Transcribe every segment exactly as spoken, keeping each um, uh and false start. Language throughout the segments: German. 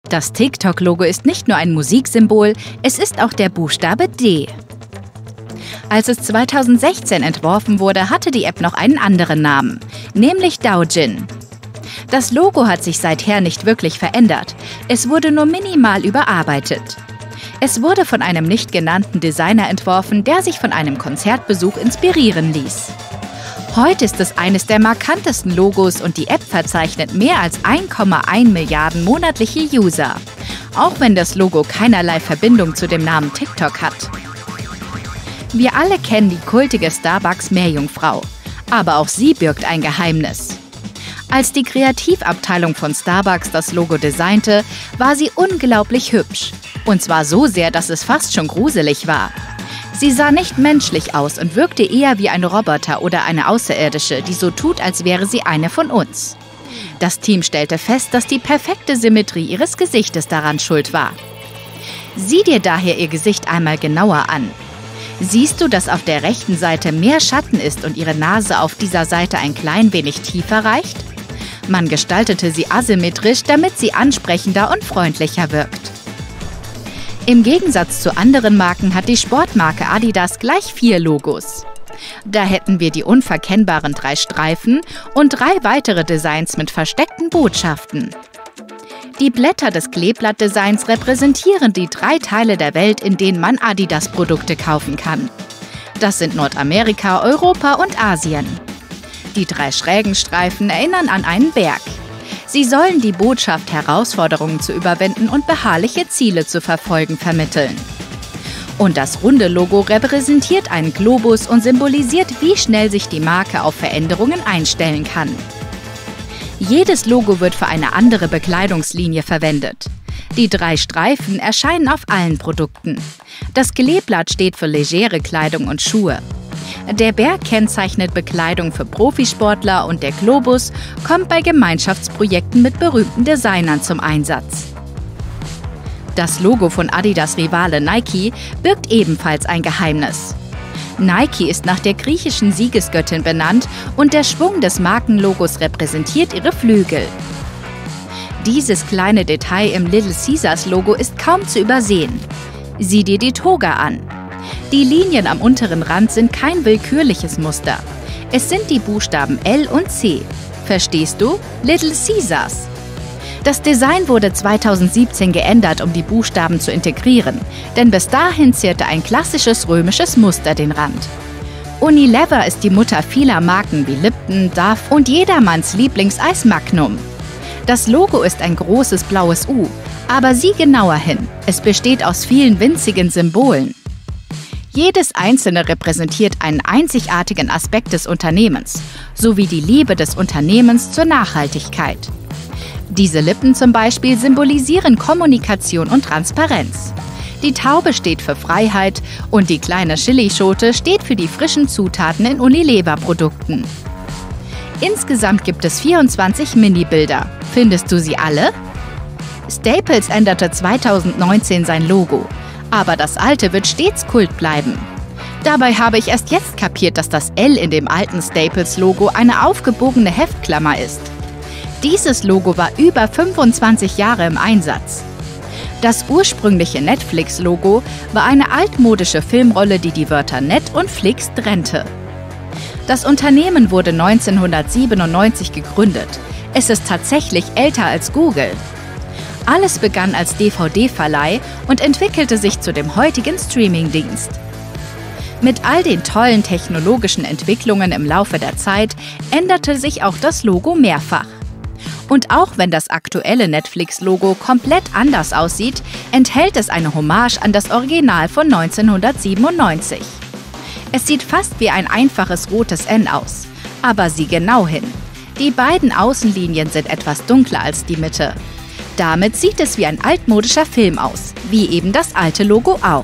Das TikTok-Logo ist nicht nur ein Musiksymbol, es ist auch der Buchstabe D. Als es zweitausendsechzehn entworfen wurde, hatte die App noch einen anderen Namen, nämlich Douyin. Das Logo hat sich seither nicht wirklich verändert, es wurde nur minimal überarbeitet. Es wurde von einem nicht genannten Designer entworfen, der sich von einem Konzertbesuch inspirieren ließ. Heute ist es eines der markantesten Logos und die App verzeichnet mehr als eins Komma eins Milliarden monatliche User, auch wenn das Logo keinerlei Verbindung zu dem Namen TikTok hat. Wir alle kennen die kultige Starbucks-Meerjungfrau, aber auch sie birgt ein Geheimnis. Als die Kreativabteilung von Starbucks das Logo designte, war sie unglaublich hübsch. Und zwar so sehr, dass es fast schon gruselig war. Sie sah nicht menschlich aus und wirkte eher wie ein Roboter oder eine Außerirdische, die so tut, als wäre sie eine von uns. Das Team stellte fest, dass die perfekte Symmetrie ihres Gesichtes daran schuld war. Sieh dir daher ihr Gesicht einmal genauer an. Siehst du, dass auf der rechten Seite mehr Schatten ist und ihre Nase auf dieser Seite ein klein wenig tiefer reicht? Man gestaltete sie asymmetrisch, damit sie ansprechender und freundlicher wirkt. Im Gegensatz zu anderen Marken hat die Sportmarke Adidas gleich vier Logos. Da hätten wir die unverkennbaren drei Streifen und drei weitere Designs mit versteckten Botschaften. Die Blätter des Kleeblattdesigns repräsentieren die drei Teile der Welt, in denen man Adidas-Produkte kaufen kann. Das sind Nordamerika, Europa und Asien. Die drei schrägen Streifen erinnern an einen Berg. Sie sollen die Botschaft, Herausforderungen zu überwinden und beharrliche Ziele zu verfolgen, vermitteln. Und das runde Logo repräsentiert einen Globus und symbolisiert, wie schnell sich die Marke auf Veränderungen einstellen kann. Jedes Logo wird für eine andere Bekleidungslinie verwendet. Die drei Streifen erscheinen auf allen Produkten. Das Kleeblatt steht für legere Kleidung und Schuhe. Der Berg kennzeichnet Bekleidung für Profisportler und der Globus kommt bei Gemeinschaftsprojekten mit berühmten Designern zum Einsatz. Das Logo von Adidas Rivale Nike birgt ebenfalls ein Geheimnis. Nike ist nach der griechischen Siegesgöttin benannt und der Schwung des Markenlogos repräsentiert ihre Flügel. Dieses kleine Detail im Little Caesars Logo ist kaum zu übersehen. Sieh dir die Toga an. Die Linien am unteren Rand sind kein willkürliches Muster. Es sind die Buchstaben L und C. Verstehst du? Little Caesars. Das Design wurde zweitausendsiebzehn geändert, um die Buchstaben zu integrieren, denn bis dahin zierte ein klassisches römisches Muster den Rand. Unilever ist die Mutter vieler Marken wie Lipton, Dove und jedermanns Lieblingseis Magnum. Das Logo ist ein großes blaues U, aber sieh genauer hin. Es besteht aus vielen winzigen Symbolen. Jedes einzelne repräsentiert einen einzigartigen Aspekt des Unternehmens, sowie die Liebe des Unternehmens zur Nachhaltigkeit. Diese Lippen zum Beispiel symbolisieren Kommunikation und Transparenz. Die Taube steht für Freiheit und die kleine Chilischote steht für die frischen Zutaten in Unilever-Produkten. Insgesamt gibt es vierundzwanzig Mini-Bilder. Findest du sie alle? Staples änderte zweitausendneunzehn sein Logo. Aber das alte wird stets Kult bleiben. Dabei habe ich erst jetzt kapiert, dass das L in dem alten Staples-Logo eine aufgebogene Heftklammer ist. Dieses Logo war über fünfundzwanzig Jahre im Einsatz. Das ursprüngliche Netflix-Logo war eine altmodische Filmrolle, die die Wörter Net und Flix trennte. Das Unternehmen wurde neunzehnhundertsiebenundneunzig gegründet. Es ist tatsächlich älter als Google. Alles begann als D V D-Verleih und entwickelte sich zu dem heutigen Streaming-Dienst. Mit all den tollen technologischen Entwicklungen im Laufe der Zeit änderte sich auch das Logo mehrfach. Und auch wenn das aktuelle Netflix-Logo komplett anders aussieht, enthält es eine Hommage an das Original von neunzehnhundertsiebenundneunzig. Es sieht fast wie ein einfaches rotes N aus. Aber sieh genau hin. Die beiden Außenlinien sind etwas dunkler als die Mitte. Damit sieht es wie ein altmodischer Film aus, wie eben das alte Logo auch.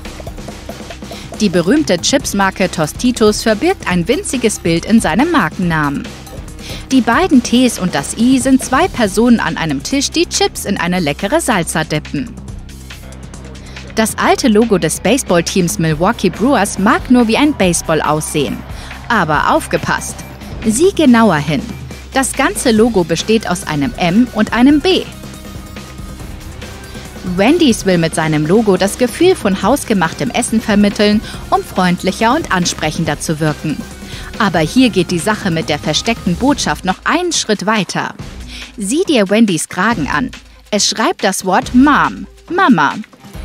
Die berühmte Chipsmarke Tostitos verbirgt ein winziges Bild in seinem Markennamen. Die beiden Ts und das I sind zwei Personen an einem Tisch, die Chips in eine leckere Salsa dippen. Das alte Logo des Baseballteams Milwaukee Brewers mag nur wie ein Baseball aussehen. Aber aufgepasst! Sieh genauer hin. Das ganze Logo besteht aus einem M und einem B. Wendy's will mit seinem Logo das Gefühl von hausgemachtem Essen vermitteln, um freundlicher und ansprechender zu wirken. Aber hier geht die Sache mit der versteckten Botschaft noch einen Schritt weiter. Sieh dir Wendy's Kragen an. Es schreibt das Wort Mom, Mama.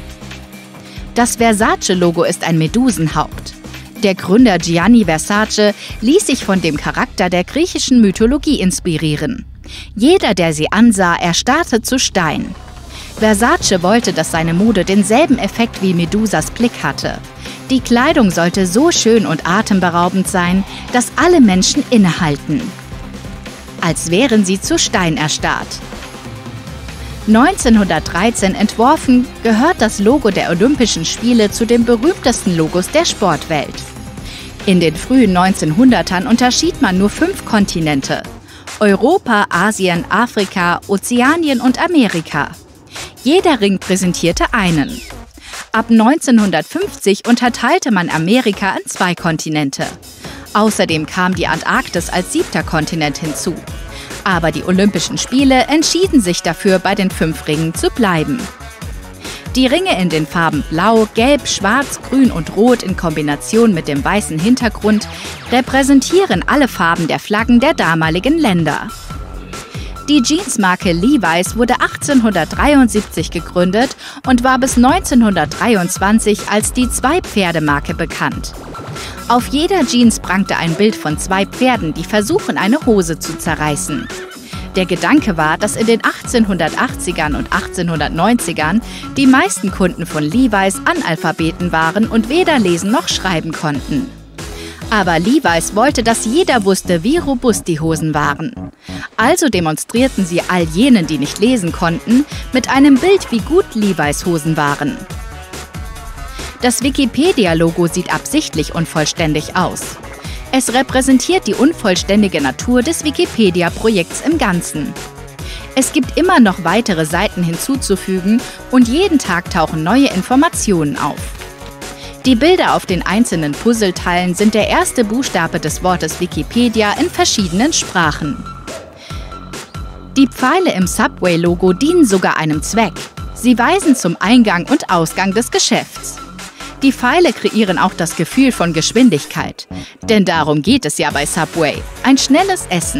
Das Versace-Logo ist ein Medusenhaupt. Der Gründer Gianni Versace ließ sich von dem Charakter der griechischen Mythologie inspirieren. Jeder, der sie ansah, erstarrte zu Stein. Versace wollte, dass seine Mode denselben Effekt wie Medusas Blick hatte. Die Kleidung sollte so schön und atemberaubend sein, dass alle Menschen innehalten, als wären sie zu Stein erstarrt. neunzehnhundertdreizehn entworfen, gehört das Logo der Olympischen Spiele zu den berühmtesten Logos der Sportwelt. In den frühen neunzehnhundertern unterschied man nur fünf Kontinente: Europa, Asien, Afrika, Ozeanien und Amerika. Jeder Ring präsentierte einen. Ab neunzehnhundertfünfzig unterteilte man Amerika in zwei Kontinente. Außerdem kam die Antarktis als siebter Kontinent hinzu. Aber die Olympischen Spiele entschieden sich dafür, bei den fünf Ringen zu bleiben. Die Ringe in den Farben Blau, Gelb, Schwarz, Grün und Rot in Kombination mit dem weißen Hintergrund repräsentieren alle Farben der Flaggen der damaligen Länder. Die Jeansmarke Levi's wurde achtzehnhundertdreiundsiebzig gegründet und war bis neunzehnhundertdreiundzwanzig als die Zwei-Pferde-Marke bekannt. Auf jeder Jeans prangte ein Bild von zwei Pferden, die versuchen, eine Hose zu zerreißen. Der Gedanke war, dass in den achtzehnhundertachtzigern und achtzehnhundertneunzigern die meisten Kunden von Levi's Analphabeten waren und weder lesen noch schreiben konnten. Aber Levi's wollte, dass jeder wusste, wie robust die Hosen waren. Also demonstrierten sie all jenen, die nicht lesen konnten, mit einem Bild, wie gut Levi's Hosen waren. Das Wikipedia-Logo sieht absichtlich unvollständig aus. Es repräsentiert die unvollständige Natur des Wikipedia-Projekts im Ganzen. Es gibt immer noch weitere Seiten hinzuzufügen und jeden Tag tauchen neue Informationen auf. Die Bilder auf den einzelnen Puzzleteilen sind der erste Buchstabe des Wortes Wikipedia in verschiedenen Sprachen. Die Pfeile im Subway-Logo dienen sogar einem Zweck. Sie weisen zum Eingang und Ausgang des Geschäfts. Die Pfeile kreieren auch das Gefühl von Geschwindigkeit. Denn darum geht es ja bei Subway: ein schnelles Essen.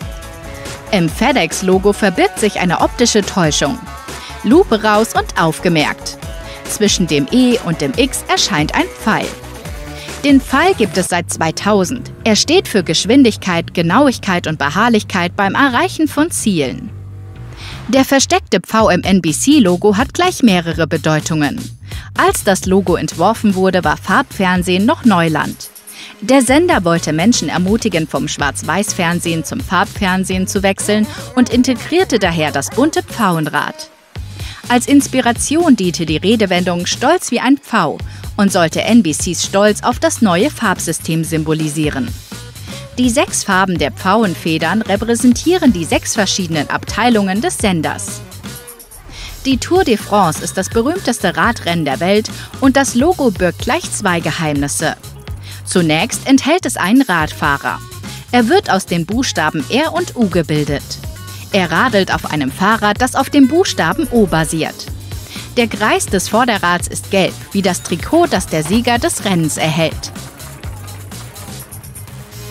Im FedEx-Logo verbirgt sich eine optische Täuschung. Lupe raus und aufgemerkt. Zwischen dem E und dem X erscheint ein Pfeil. Den Pfeil gibt es seit zweitausend. Er steht für Geschwindigkeit, Genauigkeit und Beharrlichkeit beim Erreichen von Zielen. Der versteckte Pfau im N B C-Logo hat gleich mehrere Bedeutungen. Als das Logo entworfen wurde, war Farbfernsehen noch Neuland. Der Sender wollte Menschen ermutigen, vom Schwarz-Weiß-Fernsehen zum Farbfernsehen zu wechseln und integrierte daher das bunte Pfauenrad. Als Inspiration diente die Redewendung „Stolz wie ein Pfau“ und sollte N B Cs Stolz auf das neue Farbsystem symbolisieren. Die sechs Farben der Pfauenfedern repräsentieren die sechs verschiedenen Abteilungen des Senders. Die Tour de France ist das berühmteste Radrennen der Welt und das Logo birgt gleich zwei Geheimnisse. Zunächst enthält es einen Radfahrer. Er wird aus den Buchstaben R und U gebildet. Er radelt auf einem Fahrrad, das auf dem Buchstaben O basiert. Der Kreis des Vorderrads ist gelb, wie das Trikot, das der Sieger des Rennens erhält.